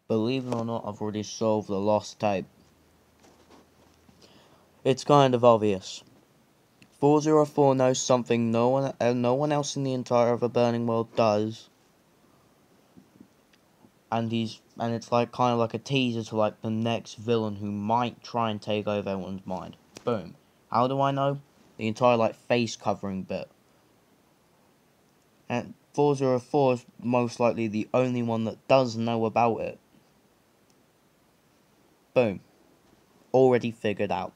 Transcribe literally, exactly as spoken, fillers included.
Believe it or not, I've already solved the lost tape. It's kind of obvious. four zero four knows something no one, uh, no one else in the entire of the Burning World does. And he's and it's like kind of like a teaser to like the next villain who might try and take over everyone's mind. Boom. How do I know? The entire like face covering bit. And four zero four is most likely the only one that does know about it. Boom. Already figured out.